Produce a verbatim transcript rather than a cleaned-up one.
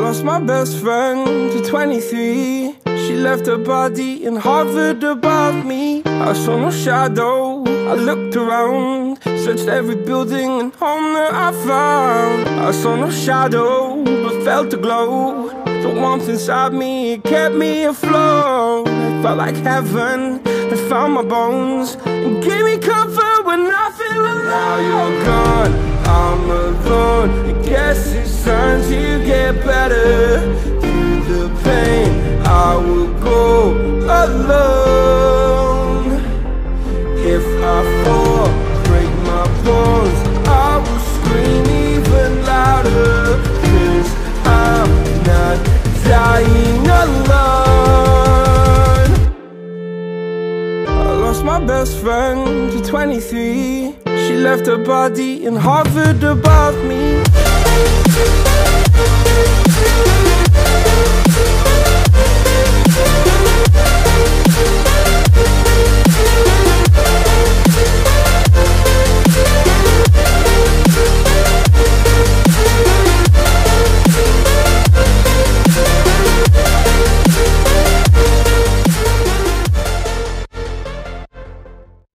lost my best friend to twenty-three. She left her body and hovered above me. I saw no shadow, I looked around, searched every building and home that I found. I saw no shadow, but felt the glow. The warmth inside me, it kept me afloat. It felt like heaven had found my bones and gave me comfort when I feel alone. Now you're gone, I'm alone. I guess it's time to get better. Through the pain, I will go alone. If I fall, break my bones, I will scream even louder. Cause I'm not dying alone. I lost my best friend to twenty-three. She left her body and hovered above me.